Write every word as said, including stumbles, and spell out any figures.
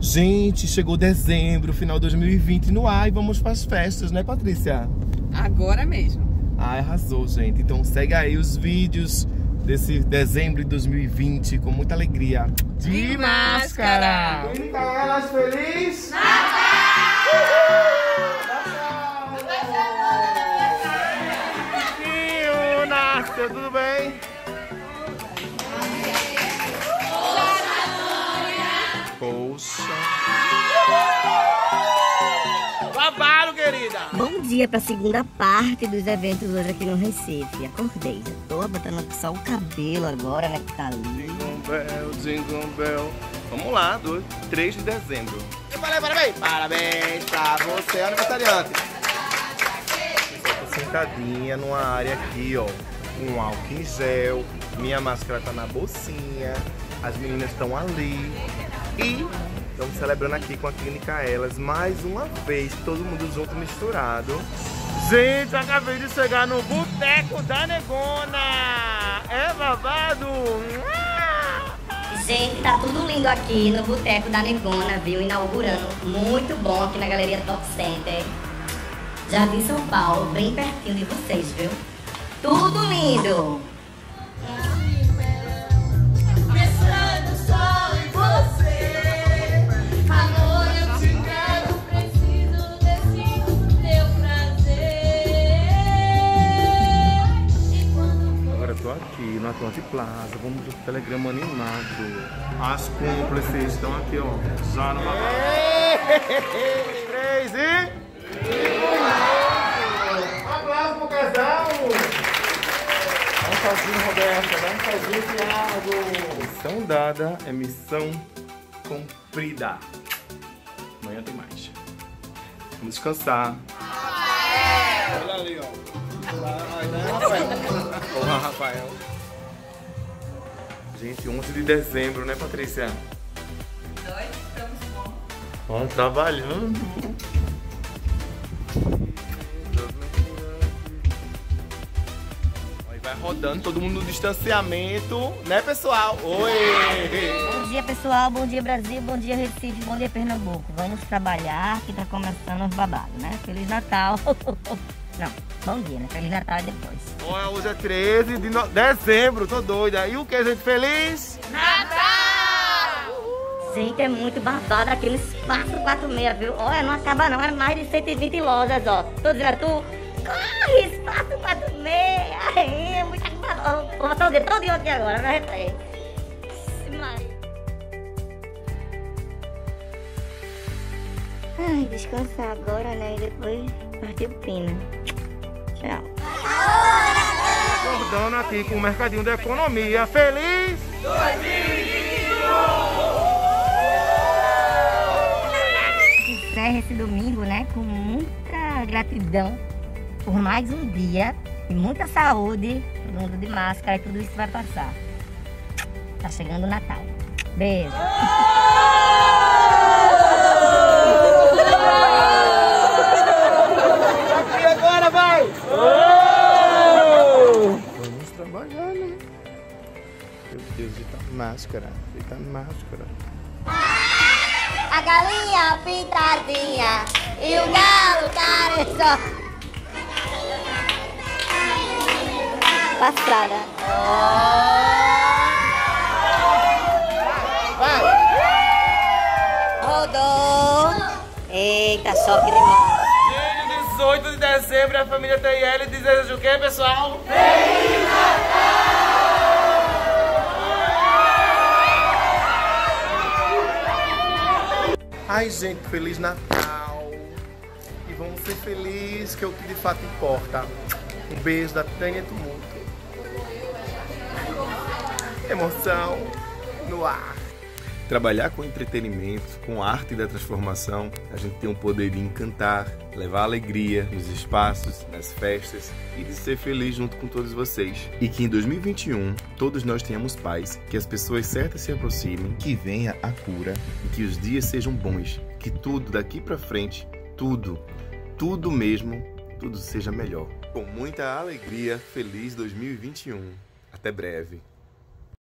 Gente, chegou dezembro, final de dois mil e vinte no ar e vamos para as festas, né, Patrícia? Agora mesmo. Ah, arrasou, gente. Então segue aí os vídeos desse dezembro de dois mil e vinte com muita alegria. De, De máscara! Grita elas feliz! Natal! Uhul! Nasceu, tudo bem? Poxa! Babado, querida! Bom dia para a segunda parte dos eventos hoje aqui no Recife. Acordei, já tô botando só o cabelo agora, né, que tá ali. Jingle bell, jingle bell. Vamos lá, do três de dezembro. Eu falei parabéns! Parabéns pra você, aniversariante! Eu tô sentadinha numa área aqui, ó. Um álcool em gel. Minha máscara tá na bolsinha. As meninas estão ali. E estamos celebrando aqui com a Clínica Elas mais uma vez, todo mundo junto, misturado. Gente, acabei de chegar no Boteco da Negona. É babado? Gente, tá tudo lindo aqui no Boteco da Negona, viu? Inaugurando. Muito bom aqui na Galeria Top Center. Jardim São Paulo, bem pertinho de vocês, viu? Tudo lindo! Aqui no Atlante Plaza, vamos pro telegrama animado. As cúmplices estão aqui, ó. Já no três e... Aplausos pro casal! Dá um sozinho, Roberta. Dá um sozinho, Thiago. Missão dada é missão cumprida. Amanhã tem mais. Vamos descansar. Olha ali, ó. Olá, Rafael. Olá, Rafael. Gente, onze de dezembro, né, Patrícia? Nós estamos bom. Ó, trabalhando. Aí vai rodando, todo mundo no distanciamento, né, pessoal? Oi! Bom dia, pessoal. Bom dia, Brasil. Bom dia, Recife. Bom dia, Pernambuco. Vamos trabalhar, que tá começando os babados, né? Feliz Natal. Não, bom dia, né? Feliz Natal e depois. Olha, hoje é treze de no... dezembro, tô doida. E o que, gente? Feliz? Natal! Gente, é muito babado aqui no Espaço quatro seis, viu? Olha, não acaba não, é mais de cento e vinte lojas, ó. Tô dizendo a tu, corre, Espaço quatro seis. Ai, é muita babado. Vou passar o dia todo aqui agora, né? Ai, descansar agora, né? E depois partir o pino. Tchau. Acordando aqui com o Mercadinho da Economia. Feliz dois mil e vinte e um! Encerra esse domingo, né? Com muita gratidão por mais um dia. E muita saúde. Todo mundo de máscara e tudo isso vai passar. Tá chegando o Natal. Beijo. E agora vai! Vamos trabalhar, né? Meu Deus, ele tá máscara. Ele tá máscara. A galinha pintadinha e o galo careçó. Pastrada. Vai! Rodou. Eita, choque de mão. dezoito de dezembro, a família T I L deseja o que, pessoal? Feliz Natal! Ai, gente, Feliz Natal! E vamos ser felizes, que é o que de fato importa. Um beijo da Tânia Tumulto. Emoção no ar. Trabalhar com entretenimento, com arte da transformação, a gente tem o poder de encantar, levar alegria nos espaços, nas festas e de ser feliz junto com todos vocês. E que em dois mil e vinte e um todos nós tenhamos paz, que as pessoas certas se aproximem, que venha a cura e que os dias sejam bons, que tudo daqui pra frente, tudo, tudo mesmo, tudo seja melhor. Com muita alegria, feliz dois mil e vinte e um. Até breve.